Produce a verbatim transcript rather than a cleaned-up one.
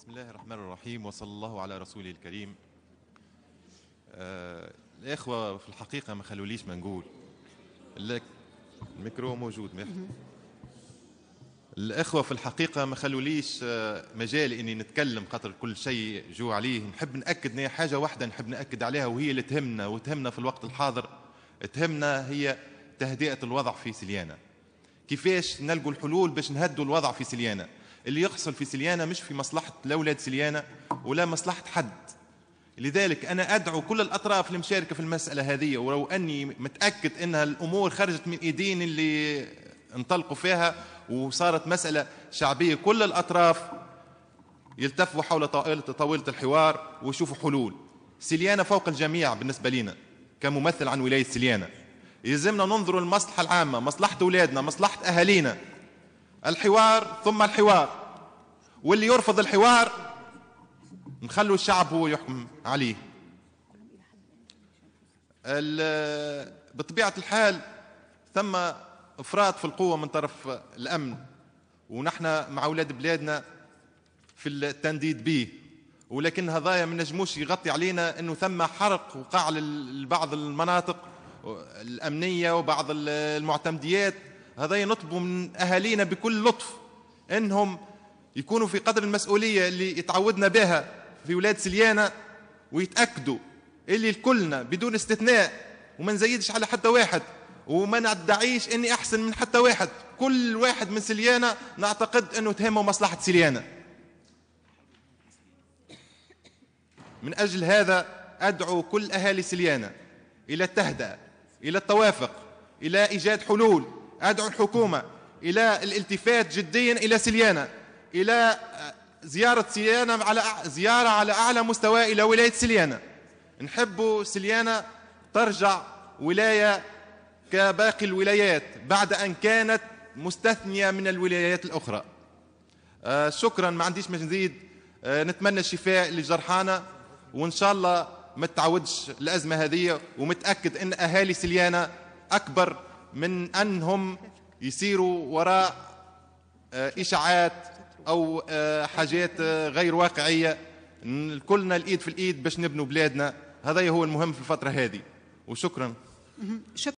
بسم الله الرحمن الرحيم وصلى الله على رسوله الكريم. آه الإخوة في الحقيقة ما خلوليش ما نقول. الميكرو موجود محي. الإخوة في الحقيقة ما خلوليش آه مجال إني نتكلم خاطر كل شيء جو عليه. نحب نأكد إن حاجة واحدة نحب نأكد عليها وهي اللي تهمنا وتهمنا في الوقت الحاضر. تهمنا هي تهدئة الوضع في سليانة. كيفاش نلقوا الحلول باش نهدوا الوضع في سليانة. اللي يحصل في سليانة مش في مصلحة الأولاد سليانة ولا مصلحة حد. لذلك أنا أدعو كل الأطراف المشاركة في المسألة هذه، ولو أني متأكد أنها الأمور خرجت من إيدين اللي انطلقوا فيها وصارت مسألة شعبية، كل الأطراف يلتفوا حول طاولة الحوار ويشوفوا حلول. سليانة فوق الجميع بالنسبة لنا كممثل عن ولاية سليانة. يلزمنا ننظر للمصلحة العامة، مصلحة أولادنا، مصلحة أهالينا. الحوار ثم الحوار، واللي يرفض الحوار نخلوا الشعب هو يحكم عليه. بطبيعة الحال ثم إفراط في القوة من طرف الأمن، ونحن مع أولاد بلادنا في التنديد به، ولكن هذايا ما نجموش يغطي علينا أنه ثم حرق وقع لبعض المناطق الأمنية وبعض المعتمديات. هذا نطلب من أهالينا بكل لطف أنهم يكونوا في قدر المسؤولية اللي يتعودنا بها في ولاد سليانة، ويتأكدوا اللي الكلنا بدون استثناء، وما نزيدش على حتى واحد وما ندعيش أني أحسن من حتى واحد. كل واحد من سليانة نعتقد أنه تهمه مصلحة سليانة. من أجل هذا أدعو كل أهالي سليانة إلى التهدئة، إلى التوافق، إلى إيجاد حلول. أدعو الحكومة إلى الالتفات جديا إلى سليانة، إلى زيارة سليانة على زيارة على أعلى مستوى إلى ولاية سليانة. نحب سليانة ترجع ولاية كباقي الولايات بعد أن كانت مستثنية من الولايات الأخرى. آه شكرا، ما عنديش ما نزيد. آه نتمنى الشفاء لجرحانا، وإن شاء الله ما تعودش الأزمة هذه، ومتأكد أن أهالي سليانة أكبر من أنهم يسيروا وراء إشاعات أو حاجات غير واقعية. كلنا الإيد في الإيد باش نبنوا بلادنا. هذا هو المهم في الفترة هذه، وشكرا.